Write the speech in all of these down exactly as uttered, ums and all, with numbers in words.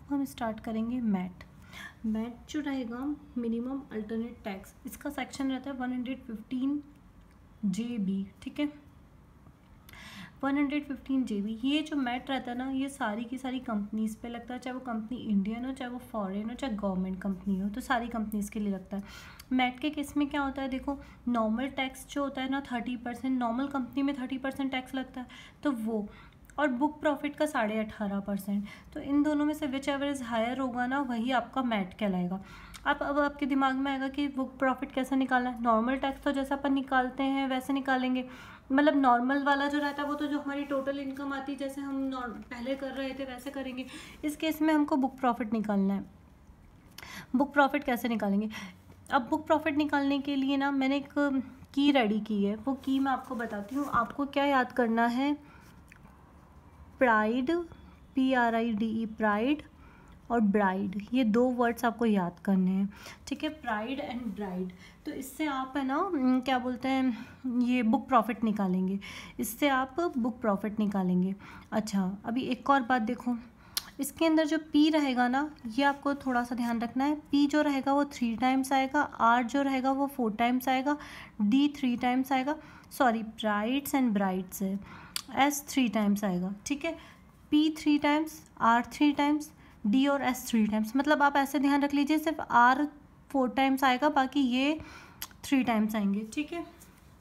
हम स्टार्ट करेंगे mat. MAT जो रहेगा मिनिमम अल्टरनेट टैक्स, इसका सेक्शन रहता है one hundred fifteen J B, ठीक है, one hundred fifteen J B. ये जो मैट रहता है ना, ये सारी की सारी कंपनीज पे लगता है, चाहे वो कंपनी इंडियन हो, चाहे वो फॉरेन हो, चाहे गवर्नमेंट कंपनी हो, तो सारी कंपनीज के लिए लगता है। मैट के केस में क्या होता है, देखो नॉर्मल टैक्स जो होता है ना थर्टी परसेंट, नॉर्मल कंपनी में थर्टी परसेंट टैक्स लगता है, तो वो, और बुक प्रॉफिट का साढ़े अठारह परसेंट, तो इन दोनों में से विच एवर इज़ हायर होगा ना, वही आपका मैट कहलाएगा। अब अब आपके दिमाग में आएगा कि बुक प्रॉफिट कैसे निकालना है। नॉर्मल टैक्स तो जैसा अपन निकालते हैं वैसे निकालेंगे, मतलब नॉर्मल वाला जो रहता है वो तो जो हमारी टोटल इनकम आती है जैसे हम पहले कर रहे थे वैसे करेंगे। इस केस में हमको बुक प्रॉफिट निकालना है। बुक प्रॉफिट कैसे निकालेंगे? अब बुक प्रॉफिट निकालने के लिए ना मैंने एक की रेडी की है, वो की मैं आपको बताती हूँ। आपको क्या याद करना है, pride, P R I D E, pride और ब्राइड, ये दो वर्ड्स आपको याद करने हैं, ठीक है, प्राइड एंड ब्राइड। तो इससे आप है ना क्या बोलते हैं, ये बुक प्रॉफिट निकालेंगे, इससे आप बुक प्रॉफिट निकालेंगे। अच्छा, अभी एक और बात देखो, इसके अंदर जो P रहेगा ना, ये आपको थोड़ा सा ध्यान रखना है। P जो रहेगा वो थ्री टाइम्स आएगा, R जो रहेगा वो फोर टाइम्स आएगा, D थ्री टाइम्स आएगा, सॉरी ब्राइड्स एंड ब्राइड्स है, S थ्री टाइम्स आएगा, ठीक है, P three times, R three times, D और S थ्री टाइम्स। मतलब आप ऐसे ध्यान रख लीजिए, सिर्फ R फोर टाइम्स आएगा, बाकी ये थ्री टाइम्स आएंगे, ठीक है।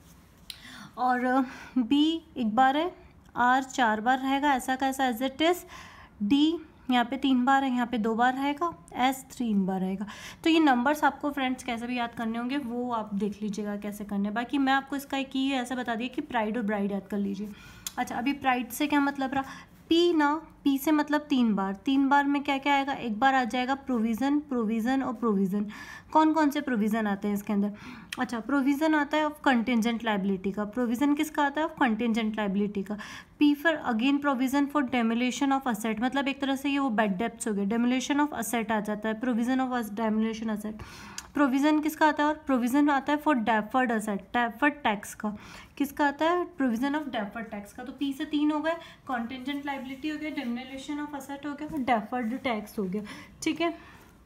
और B एक बार है, R चार बार रहेगा, ऐसा कैसा एज इट इज, D यहाँ पे तीन बार है, यहाँ पे दो बार रहेगा, S तीन बार रहेगा। तो ये नंबर्स आपको फ्रेंड्स कैसे भी याद करने होंगे वो आप देख लीजिएगा कैसे करने हैं। बाकी मैं आपको इसका एक ही ऐसा बता दिया कि प्राइड और ब्राइड याद कर लीजिए। अच्छा, अभी प्राइड से क्या मतलब रहा, पी ना, पी से मतलब तीन बार, तीन बार में क्या क्या आएगा, एक बार आ जाएगा प्रोविज़न, प्रोविज़न और प्रोविज़न। कौन कौन से प्रोविज़न आते हैं इसके अंदर? अच्छा, प्रोविज़न आता है ऑफ कंटिजेंट लायबिलिटी का, प्रोविज़न किसका आता है, ऑफ कंटिजेंट लायबिलिटी का। P for again provision for demolition of asset, मतलब एक तरह से ये वो बैड डेब्ट्स हो गए, डेमोलिशन ऑफ असेट आ जाता है, provision of demolition asset. Provision किसका आता है, और प्रोविज़न आता है for deferred asset, deferred tax का, किसका आता है, प्रोविज़न ऑफ डेफर्ड टैक्स का। तो पी से तीन हो गए, कॉन्टिजेंट लायबिलिटी हो गया, डेमोलिशन ऑफ असेट हो गया, डेफर्ड टैक्स हो गया, ठीक है।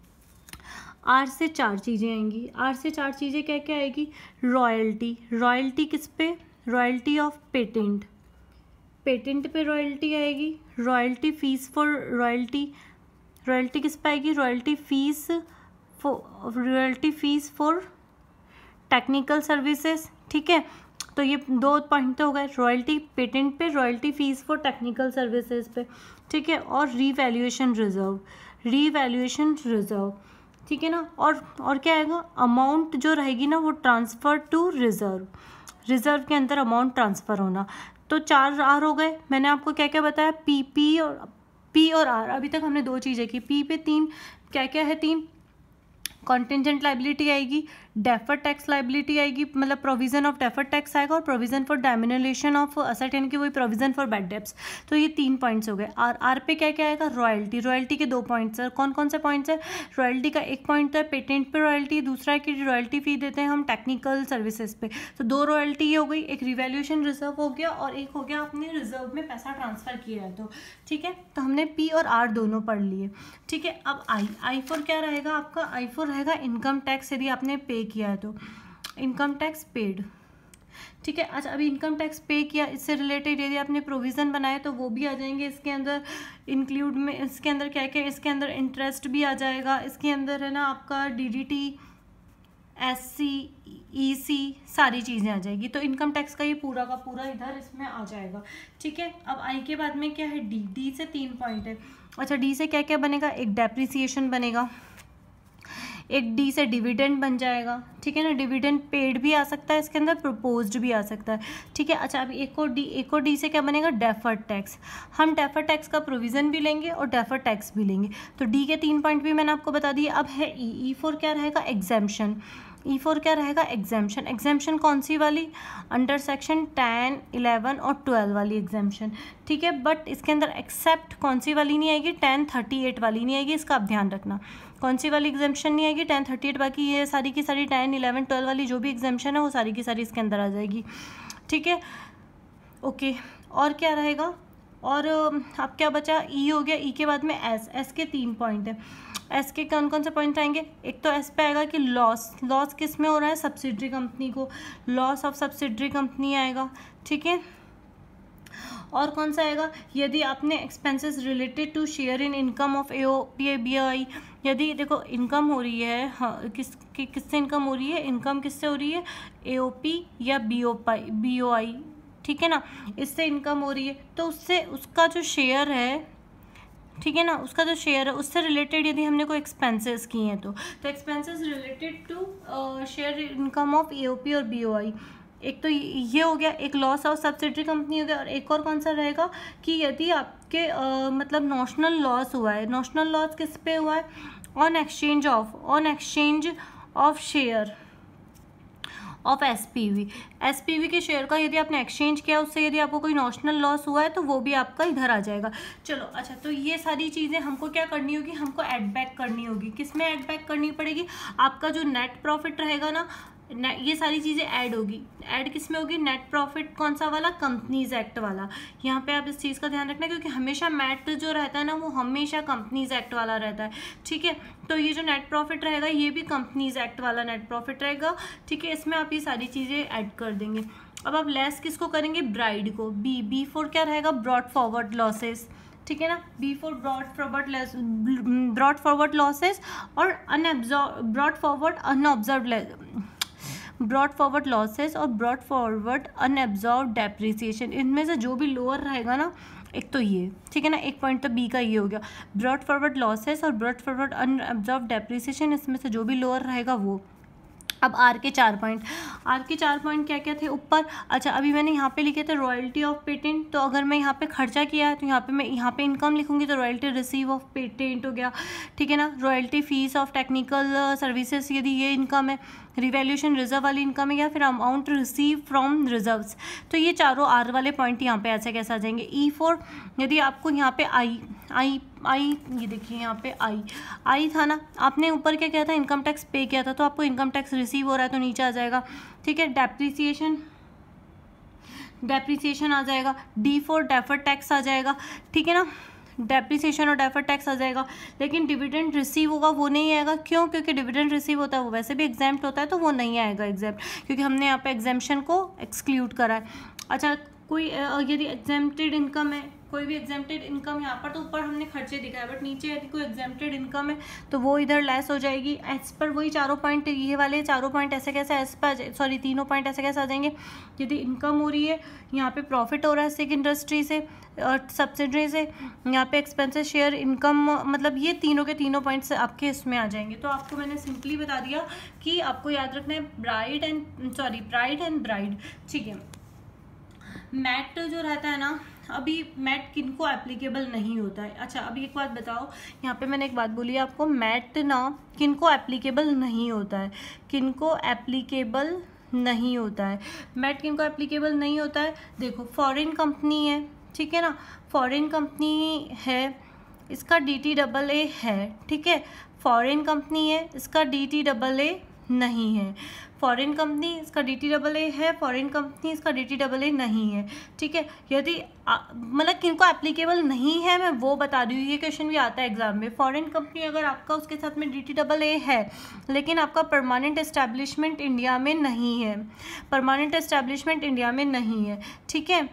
आर से चार चीज़ें आएंगी, आर से चार चीज़ें क्या क्या आएगी, रॉयल्टी, रॉयल्टी किस पे, रॉयल्टी ऑफ पेटेंट, पेटेंट पे रॉयल्टी आएगी, royalty fees for royalty, royalty किस पे आएगी, royalty fees royalty fees for technical services, ठीक है। तो ये दो पॉइंट तो हो गए, रॉयल्टी पेटेंट पे, royalty fees for technical services पे, ठीक है। और रीवैल्यूएशन रिजर्व, रीवैल्यूएशन रिजर्व, ठीक है ना। और और क्या आएगा, अमाउंट जो रहेगी ना वो ट्रांसफ़र टू रिजर्व, रिजर्व के अंदर अमाउंट ट्रांसफ़र होना। तो चार आर हो गए। मैंने आपको क्या क्या बताया, पी पी और पी और आर, अभी तक हमने दो चीज़ें की। पी पे तीन, क्या क्या है, तीन, कॉन्टिजेंट लायबिलिटी आएगी, डेफर्ड टैक्स लायबिलिटी आएगी, मतलब प्रोविजन ऑफ डेफर्ड टैक्स आएगा, और provision for demolition of asset, यानी कि वही प्रोविजन फॉर बैड डेब्ट्स। तो ये तीन पॉइंट्स हो गए। आर आर पे क्या क्या आएगा, रॉयल्टी, रॉयल्टी के दो पॉइंट्स है। कौन कौन से पॉइंट्स है, रॉयल्टी का एक पॉइंट है पेटेंट पे रॉयल्टी, दूसरा है कि रॉयल्टी फी देते हैं हम टेक्निकल सर्विसेज पे। तो दो रॉयल्टी ये हो गई, एक रिवैल्यूएशन रिजर्व हो गया और एक हो गया आपने रिजर्व में पैसा ट्रांसफर किया है, तो ठीक है। तो हमने पी और आर दोनों पढ़ लिए, ठीक है। अब आई, आई फोर क्या रहेगा आपका, आई फोर रहेगा इनकम टैक्स, यदि आपने पे किया है तो इनकम टैक्स पेड, ठीक है। अच्छा, अभी इनकम टैक्स पे किया, इससे रिलेटेड यदि आपने प्रोविज़न बनाए तो वो भी आ जाएंगे इसके अंदर इंक्लूड में। इसके अंदर क्या क्या, इसके अंदर इंटरेस्ट भी आ जाएगा, इसके अंदर है ना आपका डीडीटी, एससी, ईसी, सारी चीज़ें आ जाएगी। तो इनकम टैक्स का ये पूरा का पूरा इधर इसमें आ जाएगा, ठीक है। अब आई के बाद में क्या है, डी, डी से तीन पॉइंट है। अच्छा, डी से क्या क्या बनेगा, एक डेप्रिसिएशन बनेगा, एक डी से डिविडेंड बन जाएगा, ठीक है ना। डिविडेंड पेड भी आ सकता है इसके अंदर, प्रपोज्ड भी आ सकता है, ठीक है। अच्छा, अभी एक और डी, एक और डी से क्या बनेगा, डेफर्ड टैक्स। हम डेफर्ड टैक्स का प्रोविज़न भी लेंगे और डेफर्ड टैक्स भी लेंगे। तो डी के तीन पॉइंट भी मैंने आपको बता दिए। अब है ई, ई फोर क्या रहेगा, एग्जेम्पशन, ई फोर क्या रहेगा, एग्जेम्पशन। एग्जेम्पशन कौन सी वाली, अंडर सेक्शन टेन, इलेवन और ट्वेल्व वाली एग्जेम्पशन, ठीक है। बट इसके अंदर एक्सेप्ट कौन सी वाली नहीं आएगी, टेन थर्टी एट वाली नहीं आएगी, इसका आप ध्यान रखना। कौन सी वाली एग्जेम्पशन नहीं आएगी, टेन थर्टी एट, बाकी ये सारी की सारी टेन इलेवन ट्वेल्व वाली जो भी एग्जेम्पशन है वो सारी की सारी इसके अंदर आ जाएगी, ठीक है। ओके, और क्या रहेगा, और अब क्या बचा, ई हो गया, ई के बाद में एस, एस के तीन पॉइंट है। एस के कौन कौन से पॉइंट आएंगे, एक तो एस पे आएगा कि लॉस, लॉस किस में हो रहा है, सब्सिडरी कंपनी को, लॉस ऑफ सब्सिडरी कंपनी आएगा, ठीक है। और कौन सा आएगा, यदि आपने expenses related to share in income of A O P B I, यदि देखो इनकम हो रही है, हाँ किस कि, किससे इनकम हो रही है, इनकम किससे हो रही है, ए ओ पी या B O P B O I, ठीक है ना, इससे इनकम हो रही है, तो उससे उसका जो शेयर है, ठीक है ना, उसका जो शेयर है उससे रिलेटेड यदि हमने कोई एक्सपेंसेस किए हैं तो तो expenses related to share income of A O P और बी ओ आई, एक तो ये हो गया, एक लॉस ऑफ सब्सिडरी कंपनी हो गया। और एक और कौन सा रहेगा कि यदि आपके आ, मतलब नॉशनल लॉस हुआ है, नॉशनल लॉस किस पे हुआ है, on exchange of on exchange of share of S P V, S P V के शेयर का यदि आपने एक्सचेंज किया, उससे यदि आपको कोई नॉशनल लॉस हुआ है तो वो भी आपका इधर आ जाएगा। चलो अच्छा, तो ये सारी चीज़ें हमको क्या करनी होगी, हमको ऐड बैक करनी होगी। किस में ऐड बैक करनी पड़ेगी, आपका जो नेट प्रॉफिट रहेगा ना, ये सारी चीज़ें ऐड होगी। ऐड किस में होगी, नेट प्रॉफिट कौन सा वाला, कंपनीज एक्ट वाला। यहाँ पे आप इस चीज़ का ध्यान रखना, क्योंकि हमेशा मैट जो रहता है ना वो हमेशा कंपनीज एक्ट वाला रहता है, ठीक है। तो ये जो नेट प्रॉफिट रहेगा ये भी कंपनीज एक्ट वाला नेट प्रॉफिट रहेगा, ठीक है। इसमें आप ये सारी चीज़ें ऐड कर देंगे। अब आप लेस किसको करेंगे, ब्राइड को। बी बी फोर क्या रहेगा, ब्रॉड फॉरवर्ड लॉसेस, ठीक है ना, B four brought forward less brought forward losses और unabsorbed brought forward unabsorbed brought forward losses और ब्रॉड फॉरवर्ड अनएब्जॉर्ब डेप्रिसिएशन, इनमें से जो भी लोअर रहेगा ना, एक तो ये, ठीक है ना, एक पॉइंट तो बी का ये हो गया, ब्रॉड फॉरवर्ड लॉसेस और ब्रॉड फॉरवर्ड अनएब्जॉर्ब डेप्रिसिएशन, इसमें से जो भी लोअर रहेगा वो। अब आर के चार पॉइंट, आर के चार पॉइंट क्या क्या थे ऊपर, अच्छा अभी मैंने यहाँ पे लिखे थे रॉयल्टी ऑफ पेटेंट, तो अगर मैं यहाँ पे खर्चा किया है तो यहाँ पे मैं यहाँ पे इनकम लिखूंगी तो रॉयल्टी रिसीव ऑफ पेटेंट हो गया, ठीक है ना। Royalty fees of technical services यदि ये इनकम है, रिवैल्यूएशन रिजर्व वाली इनकम है, या फिर अमाउंट रिसीव फ्रॉम रिजर्व्स, तो ये चारों आर वाले पॉइंट यहाँ पे ऐसे कैसे आ जाएंगे। ई फोर, यदि आपको यहाँ पे आई आई आई ये देखिए यहाँ पे आई आई था ना, आपने ऊपर क्या किया था, इनकम टैक्स पे किया था, तो आपको इनकम टैक्स रिसीव हो रहा है तो नीचे आ जाएगा, ठीक है। डेप्रिसिएशन डेप्रिसिएशन आ जाएगा, डी फोर डेफर्ड टैक्स आ जाएगा, ठीक है ना, डेप्रिसिएशन और डेफर्ड टैक्स आ जाएगा। लेकिन डिविडेंड रिसीव होगा वो नहीं आएगा, क्यों, क्योंकि डिविडेंड रिसीव होता है वो वैसे भी एग्जाम्प्ट होता है, तो वो नहीं आएगा एग्जाम्प्ट, क्योंकि हमने यहाँ पे एग्जाम्पशन को एक्सक्लूड करा है। अच्छा, कोई यदि एग्जाम्प्टेड इनकम है, कोई भी एग्जाम्प्टेड इनकम यहाँ पर, तो ऊपर हमने खर्चे दिखाए, बट नीचे यदि कोई एग्जाम्प्टेड इनकम है तो वो इधर लेस हो जाएगी। एस पर वही चारों पॉइंट, ये वाले चारों पॉइंट ऐसे कैसे एस पर, सॉरी तीनों पॉइंट ऐसे कैसे आ जाएंगे, यदि इनकम हो रही है, यहाँ पे प्रॉफिट हो रहा है सिक इंडस्ट्री से और सब्सिडरी से, यहाँ पे एक्सपेंसेस शेयर इनकम, मतलब ये तीनों के तीनों पॉइंट्स आपके इसमें आ जाएंगे। तो आपको मैंने सिंपली बता दिया कि आपको याद रखना है bride and sorry bride and bride, ठीक है। मैट जो रहता है ना, अभी मैट किनको एप्लीकेबल नहीं होता है। अच्छा अभी एक बात बताओ, यहाँ पे मैंने एक बात बोली है आपको, मैट ना किनको एप्लीकेबल नहीं होता है, किनको एप्लीकेबल नहीं होता है, मैट किनको एप्लीकेबल नहीं होता है। देखो फॉरेन कंपनी है, ठीक है ना, फॉरेन कंपनी है, इसका डी टी डबल ए है, ठीक है, फॉरेन कंपनी है, इसका डी टी डबल ए नहीं है, फॉरेन कंपनी इसका डी टी डबल ए है, फॉरेन कंपनी इसका डी टी डबल ए नहीं है, ठीक है। यदि मतलब किनको एप्लीकेबल नहीं है मैं वो बता रही हूँ, ये क्वेश्चन भी आता है एग्जाम में। फॉरेन कंपनी अगर आपका उसके साथ में डी टी डबल ए है, लेकिन आपका परमानेंट एस्टेब्लिशमेंट इंडिया में नहीं है, परमानेंट एस्टेब्लिशमेंट इंडिया में नहीं है, ठीक है,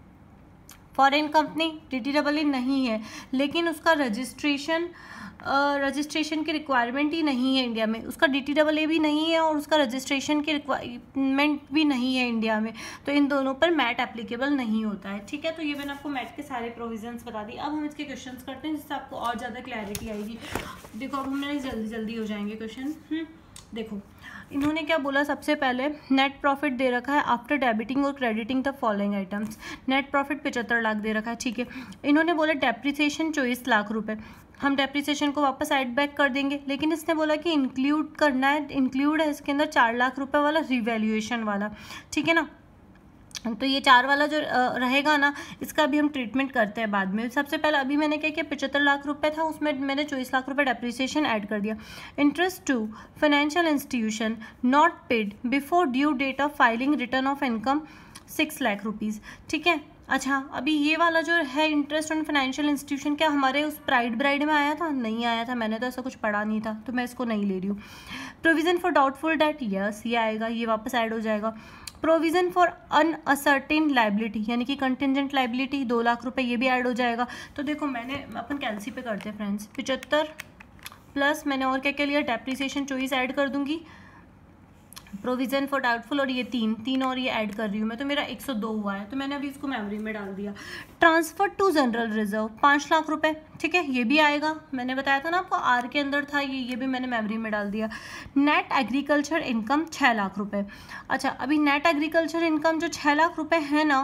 foreign company D T double A नहीं है, लेकिन उसका रजिस्ट्रेशन रजिस्ट्रेशन की रिक्वायरमेंट ही नहीं है इंडिया में, उसका डी टी डबल ए भी नहीं है और उसका रजिस्ट्रेशन की रिक्वायरमेंट भी नहीं है इंडिया में, तो इन दोनों पर मैट एप्लीकेबल नहीं होता है, ठीक है। तो ये मैंने आपको मैट के सारे प्रोविजंस बता दी। अब हम इसके क्वेश्चंस करते हैं जिससे आपको और ज़्यादा क्लैरिटी आएगी। देखो अब हमारे जल्दी जल्दी हो जाएंगे क्वेश्चन। देखो इन्होंने क्या बोला, सबसे पहले नेट प्रॉफिट दे रखा है आफ्टर डेबिटिंग और crediting the following items, net profit पचहत्तर लाख दे रखा है, ठीक है। इन्होंने बोला डेप्रिसिएशन चौबीस लाख रुपए, हम डेप्रिसिएशन को वापस ऐड बैक कर देंगे, लेकिन इसने बोला कि इंक्लूड करना है, इंक्लूड है इसके अंदर चार लाख रुपए वाला रिवैल्यूएशन वाला, ठीक है ना। तो ये चार वाला जो रहेगा ना, इसका भी हम ट्रीटमेंट करते हैं बाद में। सबसे पहले अभी मैंने क्या किया, पचहत्तर लाख रुपए था, उसमें मैंने चौबीस लाख रुपए डेप्रिसिएशन ऐड कर दिया। Interest to financial institution not paid before due date of filing return of income six lakh rupees, ठीक है। अच्छा, अभी ये वाला जो है इंटरेस्ट ऑन फाइनेंशियल इंस्टीट्यूशन, क्या हमारे उस प्राइड ब्राइड में आया था? नहीं आया था, मैंने तो ऐसा कुछ पढ़ा नहीं था, तो मैं इसको नहीं ले रही हूँ। Provision for doubtful debt, yes ये आएगा, ये वापस ऐड हो जाएगा। प्रोविज़न फॉर अनअसर्टेन लाइबिलिटी यानी कि कंटिजेंट लाइबिलिटी दो लाख रुपए, ये भी ऐड हो जाएगा। तो देखो मैंने अपन कैलसी पे करते हैं फ्रेंड्स, पिचहत्तर प्लस मैंने और क्या क्या लिया, डेप्रिसिएशन चॉइस ऐड कर दूंगी, प्रोविज़न फॉर डाउटफुल और ये तीन तीन और ये ऐड कर रही हूँ मैं, तो मेरा एक सौ दो हुआ है, तो मैंने अभी इसको मेमोरी में डाल दिया। ट्रांसफर टू जनरल रिजर्व पाँच लाख रुपए, ठीक है, ये भी आएगा, मैंने बताया था ना आपको आर के अंदर था ये ये भी मैंने मेमोरी में डाल दिया। नेट एग्रीकल्चर इनकम छः लाख रुपए। अच्छा, अभी नेट एग्रीकल्चर इनकम जो छः लाख रुपए है ना,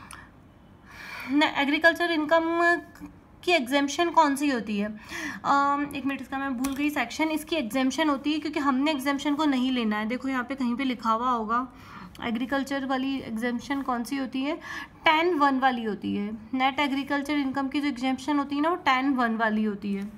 एग्रीकल्चर इनकम की एग्जेम्पशन कौन सी होती है? um, एक मिनट, इसका मैं भूल गई सेक्शन, इसकी एग्जेम्पशन होती है क्योंकि हमने एग्जेम्पशन को नहीं लेना है। देखो यहाँ पे कहीं पे लिखा हुआ होगा, एग्रीकल्चर वाली एग्जेम्पशन कौन सी होती है? टेन वन वाली होती है। नेट एग्रीकल्चर इनकम की जो एग्जेम्पशन होती है ना, वो टेन वन वाली होती है,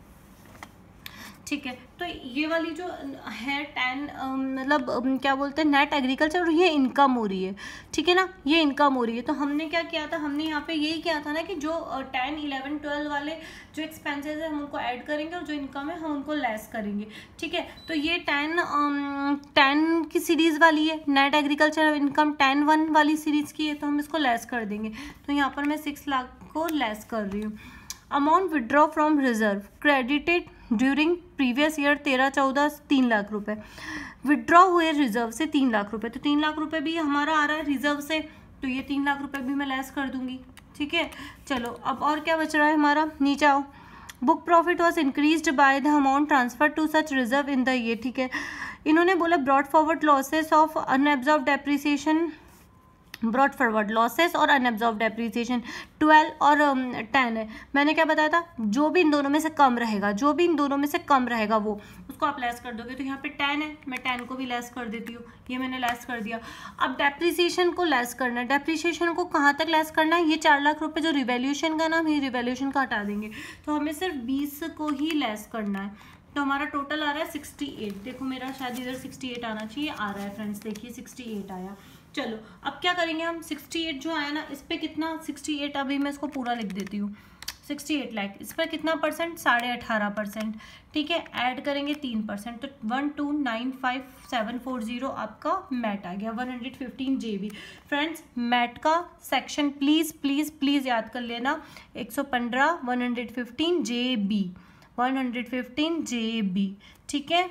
ठीक है। तो ये वाली जो है टेन मतलब क्या बोलते हैं, नेट एग्रीकल्चर, और ये इनकम हो रही है, ठीक है ना, ये इनकम हो रही है। तो हमने क्या किया था, हमने यहाँ पे यही किया था ना कि जो टेन इलेवन ट्वेल्व वाले जो एक्सपेंसेस है हम उनको ऐड करेंगे और जो इनकम है हम उनको लेस करेंगे, ठीक है। तो ये टेन टेन की सीरीज़ वाली है, net agriculture income ten one वाली सीरीज़ की है, तो हम इसको लेस कर देंगे। तो यहाँ पर मैं सिक्स लाख को लेस कर रही हूँ। Amount withdraw from reserve credited during previous year तेरह चौदह तीन लाख रुपए, विड्रॉ हुए रिजर्व से तीन लाख रुपए, तो तीन लाख रुपए भी हमारा आ रहा है रिजर्व से, तो ये तीन लाख रुपए भी मैं लेस कर दूंगी, ठीक है। चलो अब और क्या बच रहा है हमारा, नीचे आओ। Book profit was increased by the amount transfer to such reserve in the ये, ठीक है। इन्होंने बोला brought forward losses of unabsorbed depreciation, brought forward losses और अनएब्जॉर्ब डेप्रिसिएशन ट्वेल्व और टेन है। मैंने क्या बताया था, जो भी इन दोनों में से कम रहेगा, जो भी इन दोनों में से कम रहेगा वो उसको आप लेस कर दोगे। तो यहाँ पे टेन है, मैं टेन को भी लेस कर देती हूँ, ये मैंने लेस कर दिया। अब डेप्रिसिएशन को लेस करना है, डेप्रिसिएशन को कहाँ तक लेस करना है, ये चार लाख रुपये जो रिवैल्यूएशन का नाम, ये रिवैल्यूएशन का हटा देंगे, तो हमें सिर्फ बीस को ही लेस करना है। तो हमारा टोटल आ रहा है सिक्सटी एट, देखो मेरा शायद इधर सिक्सटी एट आना चाहिए, आ रहा है फ्रेंड्स, देखिए सिक्सटी एट आया। चलो अब क्या करेंगे हम, सिक्सटी एट जो आया ना, इस पर कितना, सिक्सटी एट अभी मैं इसको पूरा लिख देती हूँ, सिक्सटी एट लाख, इस पर कितना परसेंट, साढ़े अठारह परसेंट, ठीक है। ऐड करेंगे तीन परसेंट, तो one two nine five seven four zero आपका मैट आ गया, one hundred fifteen J B. Friends MAT का सेक्शन प्लीज़ प्लीज़ प्लीज़ याद कर लेना, एक सौ पंद्रह one hundred fifteen J B, one hundred fifteen J B, ठीक है।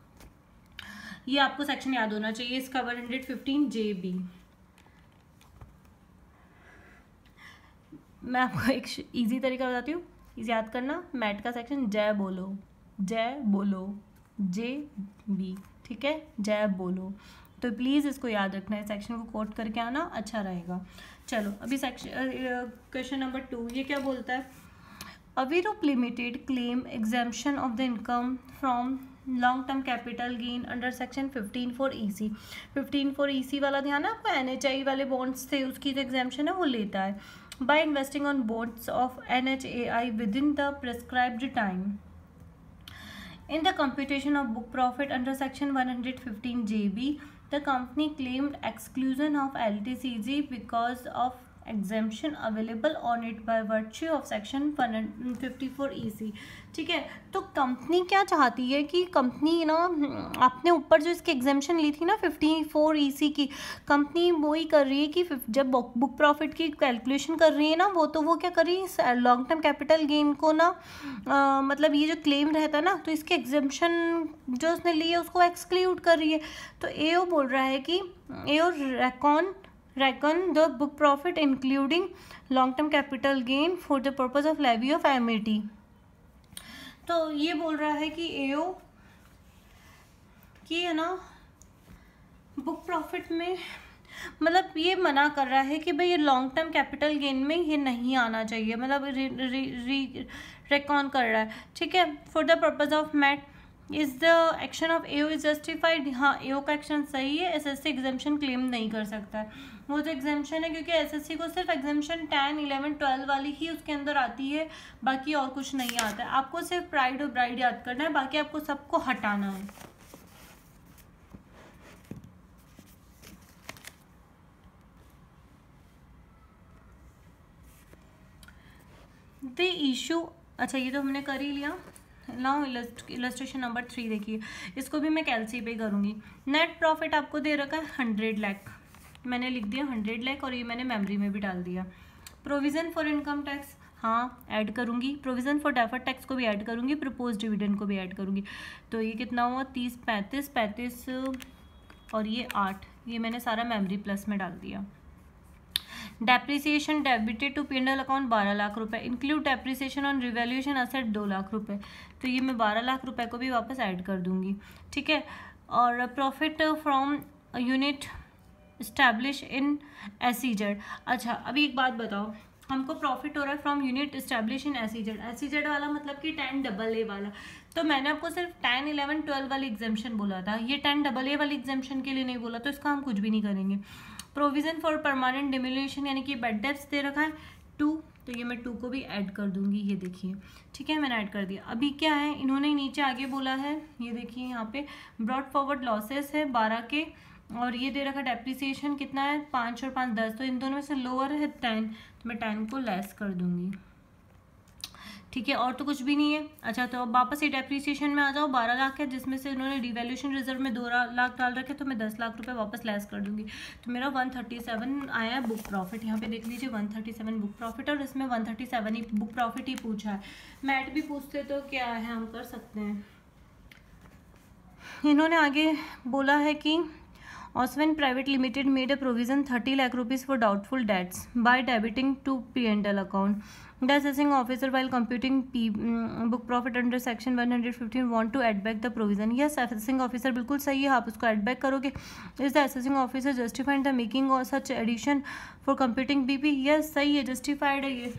ये आपको सेक्शन याद होना चाहिए इसका, one hundred fifteen J B. मैं आपको एक इजी तरीका बताती हूँ याद करना, मैट का सेक्शन जय बोलो, जय बोलो, जे बी, ठीक है, जय बोलो। तो प्लीज़ इसको याद रखना है, सेक्शन को कोट करके आना, अच्छा रहेगा। चलो अभी सेक्शन क्वेश्चन नंबर टू, ये क्या बोलता है, Avirup limited claim exemption of the income from long term capital gain under section fifteen four E C. Fifteen four E C वाला ध्यान है आपको, एन एच आई वाले बॉन्ड्स थे, उसकी जो एग्जाम्पशन है वो लेता है। By investing on bonds of N H A I within the prescribed time in the computation of book profit under section one hundred fifteen J B, the company claimed exclusion of L T C G because of exemption available on it by virtue of section one fifty-four E C, ठीक है। तो company क्या चाहती है कि company ना, आपने ऊपर जो इसकी एग्जेम्पशन ली थी ना फिफ्टी फोर ई सी की, कंपनी वो ही कर रही है कि जब बुक प्रॉफिट की कैलकुलेशन कर रही है ना, वो तो वो क्या कर रही है, लॉन्ग टर्म कैपिटल गेन को ना आ, मतलब ये जो क्लेम रहता है ना, तो इसके एग्जेम्पशन जो उसने ली है उसको एक्सक्लूड कर रही है। तो एओ बोल रहा है कि AO reckon reckon the book profit including long term capital gain for the purpose of levy of M A T। तो ये बोल रहा है कि एओ की है ना बुक प्रॉफिट में, मतलब ये मना कर रहा है कि भाई ये लॉन्ग टर्म कैपिटल गेन में ये नहीं आना चाहिए, मतलब री री री रेकॉन कर रहा है, ठीक है। For the purpose of MAT is the action of AO is justified, हाँ एओ का एक्शन सही है, एसएससी एग्जाम्पशन क्लेम नहीं कर सकता है, वो जो एग्जाम्पशन है, क्योंकि एसएससी को सिर्फ एग्जाम्पशन टेन इलेवन ट्वेल्व वाली ही उसके अंदर आती है, बाकी और कुछ नहीं आता है। आपको सिर्फ प्राइड और ब्राइड याद करना है, बाकी आपको सबको हटाना है। द इशू, अच्छा ये तो हमने कर ही लिया। नाउ इलस्ट्रेशन नंबर थ्री देखिए, इसको भी मैं कैलसी पे करूँगी। नेट प्रॉफिट आपको दे रखा है हंड्रेड लाख, मैंने लिख दिया हंड्रेड लाख और ये मैंने मेमोरी में भी डाल दिया। प्रोविज़न फॉर इनकम टैक्स हाँ ऐड करूँगी, प्रोविज़न फॉर डेफर्ड टैक्स को भी ऐड करूँगी, प्रपोज डिविडेंड को भी ऐड करूँगी। तो ये कितना हुआ, तीस पैंतीस पैंतीस और ये आठ, ये मैंने सारा मेमोरी प्लस में डाल दिया। Depreciation debited to P and L account बारह लाख रुपए, include depreciation on revaluation asset दो लाख रुपए, तो ये मैं बारह लाख रुपए को भी वापस ऐड कर दूंगी, ठीक है। और profit from unit establish in SEZ, अच्छा अभी एक बात बताओ, हमको प्रॉफिट हो रहा है from unit establish in SEZ, SEZ वाला मतलब कि टेन डबल ए वाला, तो मैंने आपको सिर्फ टेन इलेवन ट्वेल्व वाली एग्जाम्शन बोला था, ये टेन डबल ए वाली एग्जाम्शन के लिए नहीं बोला, तो इसका हम कुछ भी नहीं करेंगे। प्रोविजन फॉर परमानेंट डिमिल्यूशन यानी कि बेड डेप्स दे रखा है टू, तो ये मैं टू को भी ऐड कर दूंगी, ये देखिए, ठीक है मैंने ऐड कर दिया। अभी क्या है, इन्होंने नीचे आगे बोला है, ये देखिए यहाँ पे ब्रॉड फॉरवर्ड लॉसेस है बारह के, और ये दे रखा डेप्रिसिएशन कितना है पाँच और पाँच दस, तो इन दोनों में से लोअर है टेन, तो मैं टेन को लेस कर दूंगी, ठीक है, और तो कुछ भी नहीं है। अच्छा तो अब वापस ये डेप्रिसिएशन में आ जाओ, बारह लाख है जिसमें से उन्होंने डिवैल्यूएशन रिजर्व में दो लाख डाल रखे, तो मैं दस लाख रुपए वापस लेस कर दूंगी, तो मेरा वन थर्टी सेवन आया है बुक प्रॉफिट। यहाँ पे देख लीजिए one thirty seven book profit, और इसमें वन थर्टी सेवन ही बुक प्रॉफिट ही पूछा है, मैट भी पूछते तो क्या है हम कर सकते हैं। इन्होंने आगे बोला है कि Oswin Private Limited made a provision thirty lakh rupees for doubtful debts by debiting to P and L account. The assessing officer, while computing P, um, book profit under section one fifteen, want to add back the provision. Yes, assessing officer बिल्कुल सही है, आप उसको add back करोगे. Is the assessing officer justified the making of such addition for computing B P? Yes, सही है, justified है ये।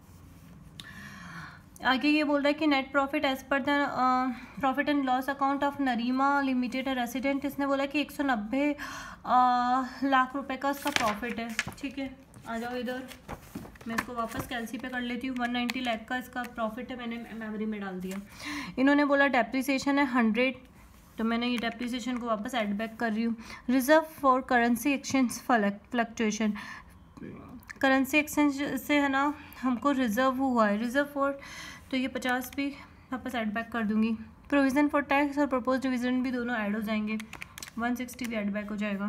आगे ये बोल रहा है कि net profit as per the profit and loss account of Narima limited resident, इसने बोला कि एक सौ नब्बे लाख रुपए का इसका प्रॉफिट है, ठीक है। आ जाओ इधर, मैं इसको वापस कैलसी पे कर लेती हूँ। वन नाइन्टी लाख का इसका प्रॉफिट है, मैंने मेमोरी में डाल दिया। इन्होंने बोला डेप्रिसिएशन है हंड्रेड, तो मैंने ये डेप्रिसिएशन को वापस एड बैक कर रही हूँ। Reserve for currency exchange fluctuation, currency exchange से है ना हमको रिजर्व हुआ है, रिजर्व फॉर, तो ये पचास भी वापस ऐड बैक कर दूंगी। प्रोविज़न फॉर टैक्स और प्रपोज डिविजन भी दोनों ऐड हो जाएंगे, वन सिक्सटी भी ऐड बैक हो जाएगा।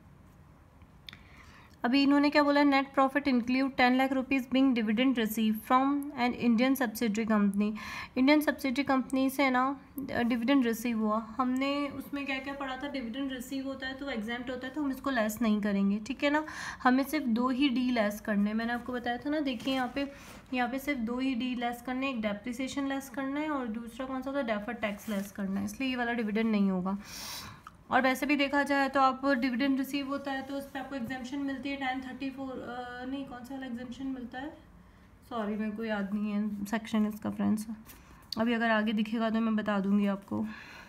अभी इन्होंने क्या बोला, net profit include ten lakh rupees being dividend receive from an Indian subsidiary company, Indian subsidiary company से ना डिविडेंड रिसीव हुआ। हमने उसमें क्या क्या पढ़ा था, डिविडेंड रिसीव होता है तो एग्जाम्प्ट होता है, तो हम इसको लेस नहीं करेंगे, ठीक है ना। हमें सिर्फ दो ही डी लेस करने, मैंने आपको बताया था ना, देखिए यहाँ पे यहाँ पे सिर्फ दो ही डी लेस करने, एक डेप्रिसिएशन लेस करना है और दूसरा कौन सा होता है, डेफर्ड टैक्स लेस करना है, इसलिए ये वाला डिविडेंड नहीं होगा। और वैसे भी देखा जाए तो आप डिविडेंड रिसीव होता है तो उस पर आपको एग्जाम्पशन मिलती है टेन थर्टी फोर, नहीं कौन सा वाला एग्जाम्पशन मिलता है, सॉरी मेरे को याद नहीं है सेक्शन इसका फ्रेंड्स, अभी अगर आगे दिखेगा तो मैं बता दूंगी आपको।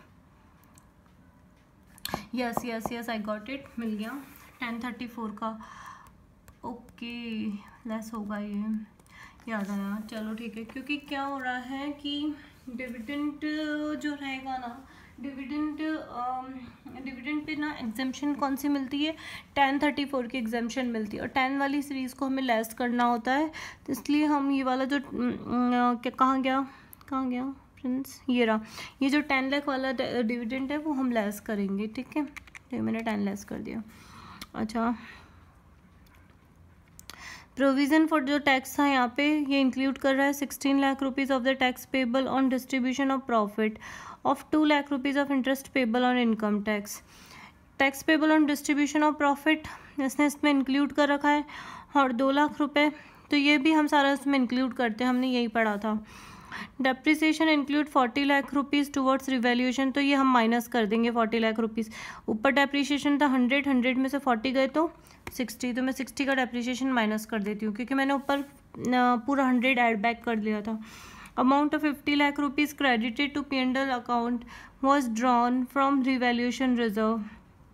Yes yes yes I got it, मिल गया टेन थर्टी फोर का, ओके लेस होगा ये, याद आया, चलो ठीक है। क्योंकि क्या हो रहा है कि डिविडेंड जो रहेगा ना, डिविडेंड डिविडेंड पे ना एग्जाम्पशन कौन सी मिलती है, टेन थर्टी फोर की एग्जाम्पशन मिलती है, और टेन वाली सीरीज़ को हमें लेस करना होता है, तो इसलिए हम ये वाला जो क्या कहाँ गया कहाँ गया फ्रेंड्स, ये रहा, ये जो टेन लाख वाला डिविडेंड है वो हम लेस करेंगे, ठीक है, तो मैंने टेन लेस कर दिया। अच्छा प्रोविज़न फॉर जो टैक्स था यहाँ पे, ये इंक्लूड कर रहा है sixteen lakh rupees of the tax payable on distribution of profit, of two lakh rupees of interest payable on income tax, tax payable on distribution of profit इसने इसमें इंक्लूड कर रखा है, और दो लाख रुपए, तो ये भी हम सारा इसमें इंक्लूड करते हैं, हमने यही पढ़ा था। Depreciation include forty lakh rupees towards revaluation, तो ये हम माइनस कर देंगे फोर्टी लाख रुपीज़, ऊपर डेप्रिसिएशन था हंड्रेड, हंड्रेड में से फोर्टी गए तो सिक्सटी, तो मैं सिक्सटी का डेप्रिसिएशन माइनस कर देती हूँ क्योंकि मैंने ऊपर पूरा हंड्रेड ऐड बैक कर लिया था। Amount of fifty lakh rupees credited to P and L account was drawn from revaluation reserve,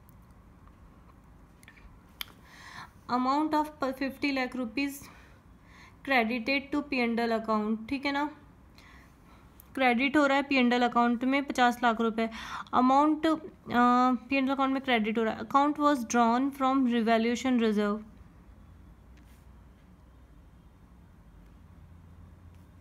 amount of fifty lakh rupees credited to P and L account, ठीक है ना, क्रेडिट हो रहा है पी एंड एल अकाउंट में पचास लाख रुपए, amount P and L account में क्रेडिट हो रहा है, account was drawn from revaluation reserve,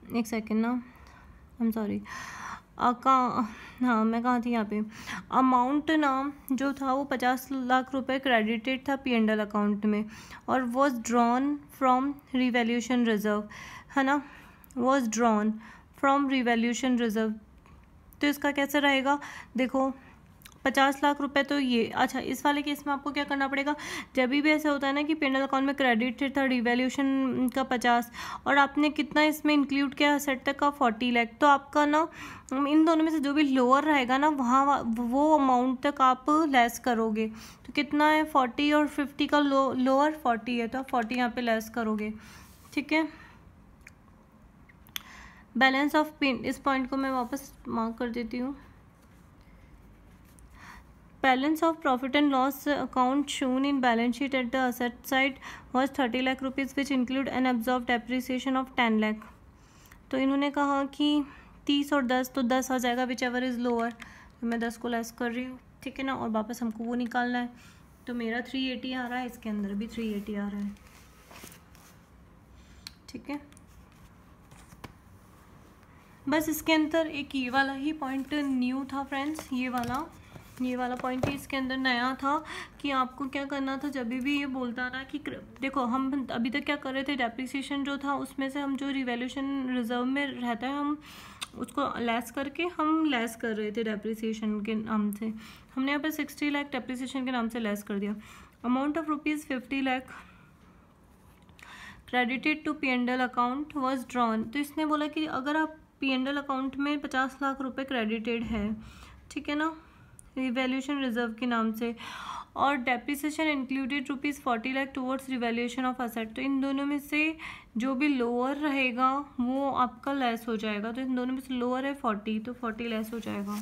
एक सेकेंड ना, आई एम सॉरी, कहाँ, हाँ मैं कहाँ थी यहाँ पे। अमाउंट ना जो था वो पचास लाख रुपए क्रेडिटेड था पी एंड एल अकाउंट में और was drawn from revaluation reserve, है ना, was drawn from revaluation reserve. तो इसका कैसे रहेगा, देखो पचास लाख रुपए तो ये, अच्छा इस वाले केस में आपको क्या करना पड़ेगा, जब भी ऐसा होता है ना कि पेंडल अकाउंट में क्रेडिट था रिवैल्यूएशन का पचास और आपने कितना इसमें इंक्लूड किया असेट तक का फोर्टी लाख, तो आपका ना इन दोनों में से जो भी लोअर रहेगा ना वहाँ वो अमाउंट तक आप लेस करोगे। तो कितना है फोर्टी और फिफ्टी का लो लोअर फोर्टी है तो आप फोर्टी यहाँ पे लेस करोगे, ठीक है। बैलेंस ऑफ पेन, इस पॉइंट को मैं वापस मार्क कर देती हूँ। Balance of profit and loss account shown in balance sheet at the asset side was thirty lakh rupees which include unabsorbed depreciation of ten lakh। तो इन्होंने कहा कि तीस और दस, तो दस आ जाएगा विच एवर इज़ लोअर, तो मैं दस को लेस कर रही हूँ, ठीक है ना। और वापस हमको वो निकालना है, तो मेरा थ्री एटी आ रहा है, इसके अंदर भी थ्री एटी आ रहा है, ठीक है। बस इसके अंदर एक ये वाला ही पॉइंट न्यू था फ्रेंड्स, ये वाला ये वाला पॉइंट ही इसके अंदर नया था कि आपको क्या करना था जब भी ये बोलता ना कि देखो हम अभी तक क्या कर रहे थे, डेप्रिसिएशन जो था उसमें से हम जो रिवैल्यूएशन रिजर्व में रहता है हम उसको लेस करके हम लेस कर रहे थे डेप्रिसिएशन के नाम से। हमने यहाँ पर सिक्सटी लाख डेप्रिसिएशन के नाम से लेस कर दिया। Amount of rupees fifty lakh credited to P and L account was drawn. तो इसने बोला कि अगर आप पी एंड एल अकाउंट में पचास लाख रुपए क्रेडिटेड है, ठीक है ना, रिवैल्यूएशन रिजर्व के नाम से, और depreciation included rupees forty lakh towards revaluation of asset, तो इन दोनों में से जो भी लोअर रहेगा वो आपका लेस हो जाएगा। तो इन दोनों में से लोअर है फोर्टी, तो फोर्टी लेस हो जाएगा।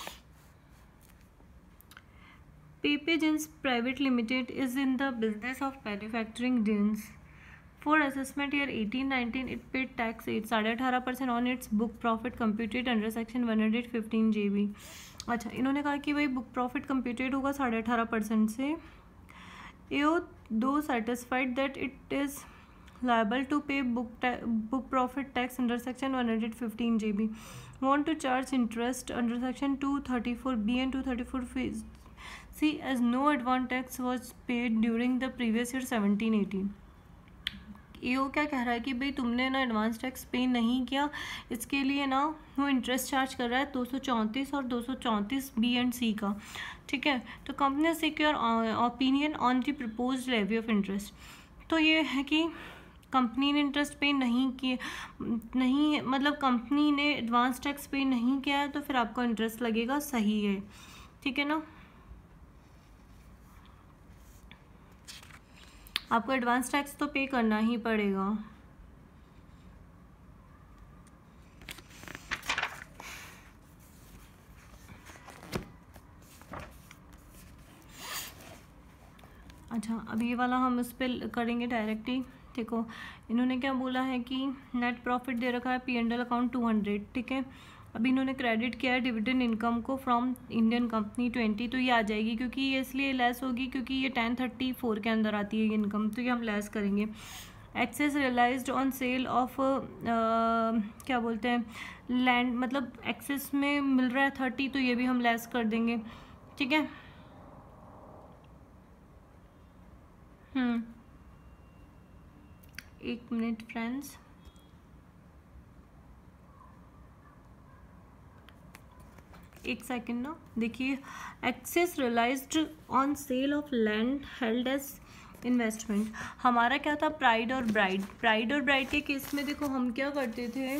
Pepe jeans private limited is in the business of manufacturing jeans. For assessment year eighteen nineteen, it paid tax eight साढ़े अठारह percent on its book profit computed under section one fifteen J B। अच्छा इन्होंने कहा कि भाई book profit computed होगा साढ़े अठारह परसेंट से, यो दो satisfied that it is liable to pay book book profit tax under section one fifteen J B, want to charge interest under section two thirty-four B and two thirty-four C as no advance tax was paid during the previous year seventeen eighteen। ये वो क्या कह रहा है कि भाई तुमने ना एडवांस टैक्स पे नहीं किया, इसके लिए ना वो इंटरेस्ट चार्ज कर रहा है दो सौ चौंतीस और दो सौ चौंतीस बी एंड सी का, ठीक है। तो company seek your opinion on the proposed levy of interest. तो ये है कि कंपनी ने इंटरेस्ट पे नहीं किए, नहीं मतलब कंपनी ने एडवांस टैक्स पे नहीं किया है तो फिर आपको इंटरेस्ट लगेगा, सही है, ठीक है ना। आपको एडवांस टैक्स तो पे करना ही पड़ेगा। अच्छा अब ये वाला हम इस पर करेंगे डायरेक्ट ही। देखो इन्होंने क्या बोला है कि नेट प्रॉफिट दे रखा है P and L account two hundred, ठीक है। अभी इन्होंने क्रेडिट किया है डिविडेंड इनकम को फ्रॉम इंडियन कंपनी ट्वेंटी, तो ये आ जाएगी क्योंकि ये इसलिए लेस होगी क्योंकि ये टेन थर्टी फोर के अंदर आती है इनकम, तो ये हम लेस करेंगे। Excess realised on sale of क्या बोलते हैं लैंड, मतलब एक्सेस में मिल रहा है थर्टी, तो ये भी हम लेस कर देंगे, ठीक है। हम्म एक मिनट फ्रेंड्स, एक सेकेंड ना, देखिए excess realised on sale of land held as investment, हमारा क्या था प्राइड और ब्राइड। प्राइड और ब्राइड के केस में देखो हम क्या करते थे,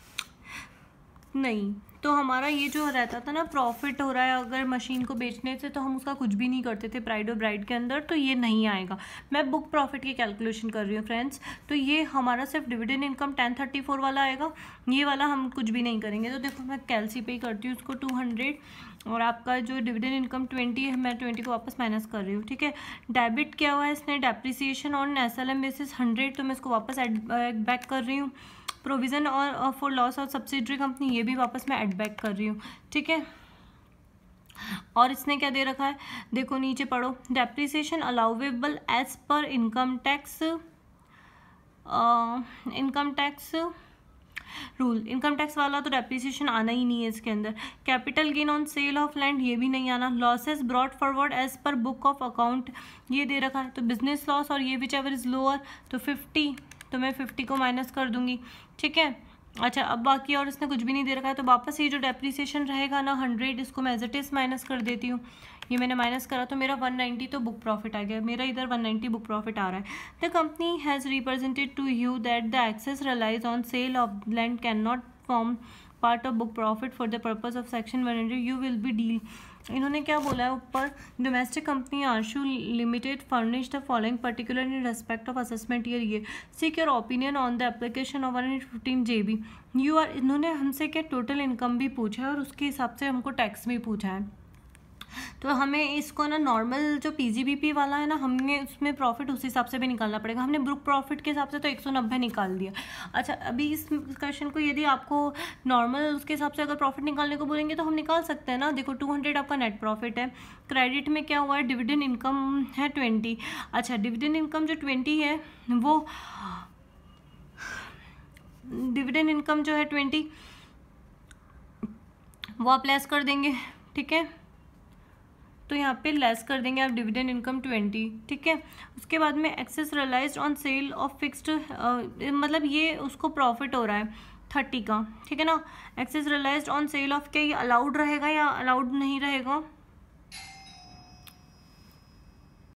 नहीं तो हमारा ये जो रहता था ना प्रॉफिट हो रहा है अगर मशीन को बेचने से, तो हम उसका कुछ भी नहीं करते थे प्राइड और ब्राइड के अंदर, तो ये नहीं आएगा। मैं बुक प्रॉफिट की कैलकुलेशन कर रही हूँ फ्रेंड्स, तो ये हमारा सिर्फ dividend income ten thirty four वाला आएगा, ये वाला हम कुछ भी नहीं करेंगे। तो देखो मैं कैलसी पे करती हूँ उसको टू हंड्रेड, और आपका जो डिविडेंड इनकम ट्वेंटी है, मैं ट्वेंटी को वापस माइनस कर रही हूँ, ठीक है। डेबिट क्या हुआ है इसने, depreciation on S L M basis hundred, तो मैं इसको वापस एड बैक कर रही हूँ। प्रोविज़न और for loss of subsidiary company, ये भी वापस मैं एड बैक कर रही हूँ, ठीक है। और इसने क्या दे रखा है, देखो नीचे पढ़ो, depreciation allowable as per income tax, income tax rule. Income tax वाला तो डेप्रिसिएशन आना ही नहीं है इसके अंदर। Capital gain on sale of land ये भी नहीं आना। Losses brought forward as per book of account ये दे रखा है, तो बिजनेस लॉस और ये विच एवर इज लोअर, तो फिफ्टी, तो मैं फिफ्टी को माइनस कर दूंगी, ठीक है। अच्छा, अब बाकी और इसने कुछ भी नहीं दे रखा है, तो वापस ये जो डेप्रिसिएशन रहेगा ना हंड्रेड, इसको मैं एज इट इज माइनस कर देती हूँ। ये मैंने माइनस करा तो मेरा वन नाइंटी तो बुक प्रॉफिट आ गया, मेरा इधर वन नाइंटी बुक प्रॉफिट आ रहा है। The company has represented to you that the excess realise on sale of land can not form part of book profit for the purpose of section one hundred, you will be deal. इन्होंने क्या बोला है ऊपर, domestic company Ashu limited furnish the following particular in respect of assessment year ये seek your opinion on the application of one fifteen J B you are. इन्होंने हमसे क्या total income भी पूछा है और उसके हिसाब से हमको टैक्स भी पूछा है। तो हमें इसको ना नॉर्मल जो पीजीबीपी वाला है ना, हमने उसमें प्रॉफिट उस हिसाब से भी निकालना पड़ेगा। हमने बुक प्रॉफिट के हिसाब से तो एक सौ नब्बे निकाल दिया। अच्छा, अभी इस क्वेश्चन को यदि आपको नॉर्मल उसके हिसाब से अगर प्रॉफिट निकालने को बोलेंगे तो हम निकाल सकते हैं ना। देखो टू हंड्रेड आपका नेट प्रॉफिट है, क्रेडिट में क्या हुआ है, डिविडेंड इनकम है ट्वेंटी। अच्छा, डिविडेंड इनकम जो ट्वेंटी है वो डिविडेंड इनकम जो है ट्वेंटी वो आप लेस कर देंगे, ठीक है। तो यहाँ पे लेस कर देंगे आप डिविडेंड इनकम ट्वेंटी, ठीक है। उसके बाद में excess realised on sale of fixed, मतलब ये उसको प्रॉफिट हो रहा है थर्टी का, ठीक है ना। Excess realised on sale of, क्या ये अलाउड रहेगा या अलाउड नहीं रहेगा,